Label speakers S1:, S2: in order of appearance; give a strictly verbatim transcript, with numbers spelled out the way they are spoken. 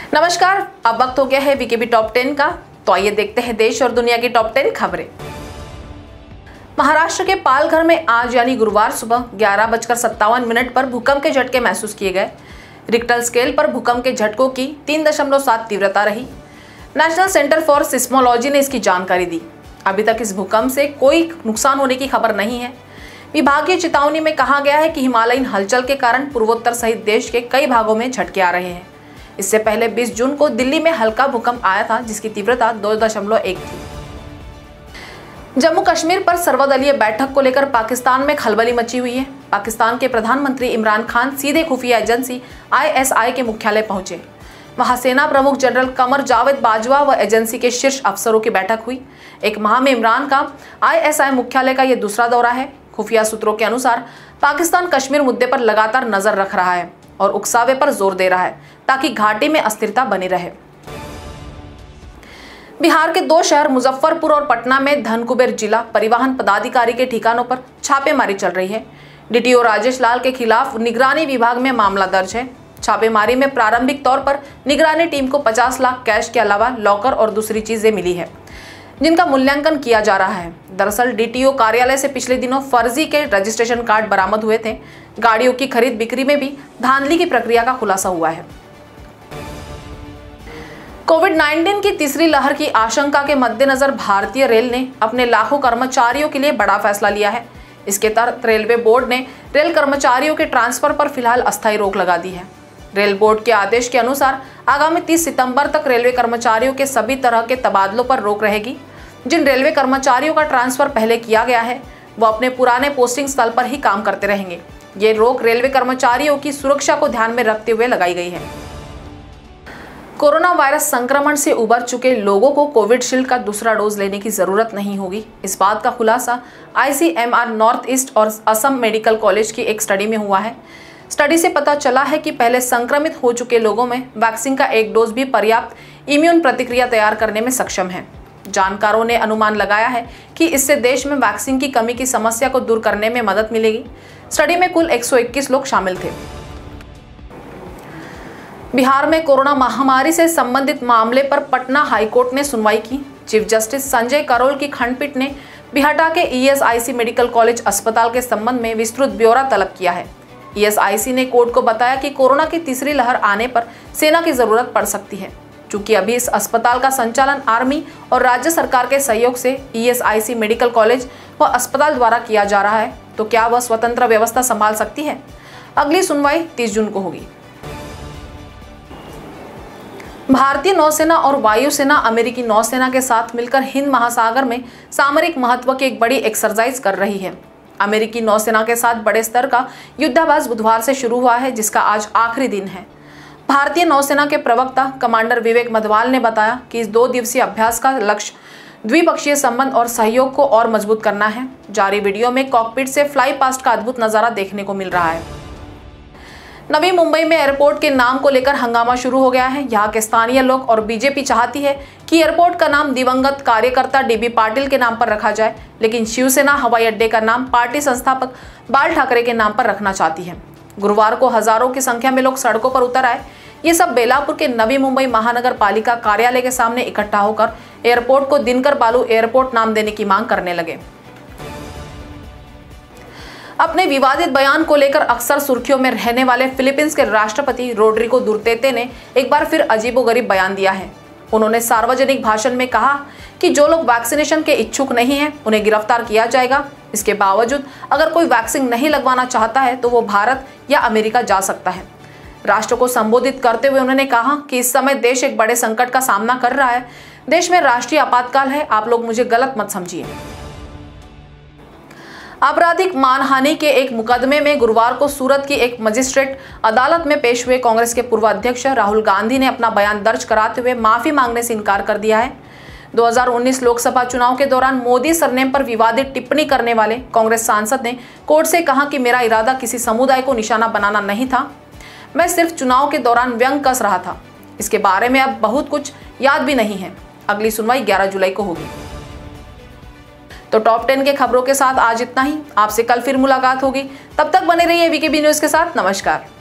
S1: नमस्कार, अब वक्त हो गया है वीकेबी टॉप टेन का। तो आइए देखते हैं देश और दुनिया की टॉप टेन खबरें। महाराष्ट्र के पालघर में आज यानी गुरुवार सुबह ग्यारह बजकर सत्तावन मिनट पर भूकंप के झटके महसूस किए गए। रिक्टर स्केल पर भूकंप के झटकों की तीन दशमलव सात तीव्रता रही। नेशनल सेंटर फॉर सिस्मोलॉजी ने इसकी जानकारी दी। अभी तक इस भूकंप से कोई नुकसान होने की खबर नहीं है। विभागीय चेतावनी में कहा गया है कि हिमालयीन हलचल के कारण पूर्वोत्तर सहित देश के कई भागों में झटके आ रहे हैं। इससे पहले बीस जून को दिल्ली में हल्का भूकंप आया था, जिसकी तीव्रता दो दशमलव एक थी। जम्मू कश्मीर पर सर्वदलीय बैठक को लेकर पाकिस्तान में खलबली मची हुई है। पाकिस्तान के प्रधानमंत्री इमरान खान सीधे खुफिया एजेंसी आई एस आई के मुख्यालय पहुंचे। वहां सेना प्रमुख जनरल कमर जावेद बाजवा व एजेंसी के शीर्ष अफसरों की बैठक हुई। एक माह में इमरान का आई एस आई मुख्यालय का यह दूसरा दौरा है। खुफिया सूत्रों के अनुसार पाकिस्तान कश्मीर मुद्दे पर लगातार नजर रख रहा है और उकसावे पर जोर दे रहा है ताकि घाटी में अस्थिरता बनी रहे। बिहार के दो शहर मुजफ्फरपुर और पटना में धनकुबेर जिला परिवहन पदाधिकारी के ठिकानों पर छापेमारी चल रही है। D T O Rajesh Lal के खिलाफ निगरानी विभाग में मामला दर्ज है। छापेमारी में प्रारंभिक तौर पर निगरानी टीम को पचास लाख कैश के अलावा लॉकर और दूसरी चीजें मिली है, जिनका मूल्यांकन किया जा रहा है। दरअसल डी टी ओ कार्यालय से पिछले दिनों फर्जी के रजिस्ट्रेशन कार्ड बरामद हुए थे। गाड़ियों की खरीद बिक्री में भी धांधली की प्रक्रिया का खुलासा हुआ है। कोविड उन्नीस की तीसरी लहर की आशंका के मद्देनजर भारतीय रेल ने अपने लाखों कर्मचारियों के लिए बड़ा फैसला लिया है। इसके तहत रेलवे बोर्ड ने रेल कर्मचारियों के ट्रांसफर पर फिलहाल अस्थायी रोक लगा दी है। रेल बोर्ड के आदेश के अनुसार आगामी तीस सितंबर तक रेलवे कर्मचारियों के सभी तरह के तबादलों पर रोक रहेगी। जिन रेलवे कर्मचारियों का ट्रांसफर पहले किया गया है वो अपने पुराने पोस्टिंग स्थल पर ही काम करते रहेंगे। ये रोक रेलवे कर्मचारियों की सुरक्षा को ध्यान में रखते हुए लगाई गई है। कोरोना वायरस संक्रमण से उबर चुके लोगों को कोविडशील्ड का दूसरा डोज लेने की जरूरत नहीं होगी। इस बात का खुलासा I C M R north east और असम मेडिकल कॉलेज की एक स्टडी में हुआ है। स्टडी से पता चला है कि पहले संक्रमित हो चुके लोगों में वैक्सीन का एक डोज भी पर्याप्त इम्यून प्रतिक्रिया तैयार करने में सक्षम है। जानकारों ने अनुमान लगाया है कि इससे देश में वैक्सीन की कमी की समस्या को दूर करने में मदद मिलेगी। स्टडी में कुल एक सौ इक्कीस लोग शामिल थे। बिहार में कोरोना महामारी से संबंधित मामले पर पटना हाईकोर्ट ने सुनवाई की। चीफ जस्टिस संजय करोल की खंडपीठ ने बिहाटा के E S I C medical college अस्पताल के संबंध में विस्तृत ब्यौरा तलब किया है। ई एस आई सी ने कोर्ट को बताया कि कोरोना की तीसरी लहर आने पर सेना की जरूरत पड़ सकती है। चूंकि अभी इस अस्पताल का संचालन आर्मी और राज्य सरकार के सहयोग से E S I C medical college व अस्पताल द्वारा किया जा रहा है, तो क्या वह स्वतंत्र व्यवस्था संभाल सकती है? अगली सुनवाई तीस जून को होगी। भारतीय नौसेना और वायुसेना अमेरिकी नौसेना के साथ मिलकर हिंद महासागर में सामरिक महत्व की एक बड़ी एक्सरसाइज कर रही है। अमेरिकी नौसेना के साथ बड़े स्तर का युद्धाभ्यास बुधवार से शुरू हुआ है, जिसका आज आखिरी दिन है। भारतीय नौसेना के प्रवक्ता कमांडर विवेक मधवाल ने बताया कि इस दो दिवसीय अभ्यास का लक्ष्य द्विपक्षीय संबंध और सहयोग को और मजबूत करना है। जारी वीडियो में कॉकपिट से फ्लाई पास्ट का अद्भुत नजारा देखने को मिल रहा है। नवी मुंबई में एयरपोर्ट के नाम को लेकर हंगामा शुरू हो गया है। यहाँ के स्थानीय लोग और बीजेपी चाहती है कि एयरपोर्ट का नाम दिवंगत कार्यकर्ता डी बी पाटिल के नाम पर रखा जाए, लेकिन शिवसेना हवाई अड्डे का नाम पार्टी संस्थापक बाल ठाकरे के नाम पर रखना चाहती है। गुरुवार को हजारों की संख्या में लोग सड़कों पर उतर आए। ये सब बेलापुर के नवी मुंबई महानगर पालिका कार्यालय के सामने इकट्ठा होकर एयरपोर्ट को दिनकर बालू एयरपोर्ट नाम देने की मांग करने लगे। अपने विवादित बयान को लेकर अक्सर सुर्खियों में रहने वाले फिलीपींस के राष्ट्रपति रोड्रिगो दुर्तेते ने एक बार फिर अजीबोगरीब बयान दिया है। उन्होंने सार्वजनिक भाषण में कहा कि जो लोग वैक्सीनेशन के इच्छुक नहीं हैं, उन्हें गिरफ्तार किया जाएगा। इसके बावजूद अगर कोई वैक्सीन नहीं लगवाना चाहता है तो वो भारत या अमेरिका जा सकता है। राष्ट्र को संबोधित करते हुए उन्होंने कहा कि इस समय देश एक बड़े संकट का सामना कर रहा है। देश में राष्ट्रीय आपातकाल है। आप लोग मुझे गलत मत समझिए। आपराधिक मानहानि के एक मुकदमे में गुरुवार को सूरत की एक मजिस्ट्रेट अदालत में पेश हुए कांग्रेस के पूर्व अध्यक्ष राहुल गांधी ने अपना बयान दर्ज कराते हुए माफी मांगने से इनकार कर दिया है। दो हज़ार उन्नीस लोकसभा चुनाव के दौरान मोदी सरनेम पर विवादित टिप्पणी करने वाले कांग्रेस सांसद ने कोर्ट से कहा कि मेरा इरादा किसी समुदाय को निशाना बनाना नहीं था, मैं सिर्फ चुनाव के दौरान व्यंग कस रहा था। इसके बारे में अब बहुत कुछ याद भी नहीं है। अगली सुनवाई ग्यारह जुलाई को होगी। तो टॉप टेन के खबरों के साथ आज इतना ही। आपसे कल फिर मुलाकात होगी। तब तक बने रहिए वीकेबी न्यूज के साथ। नमस्कार।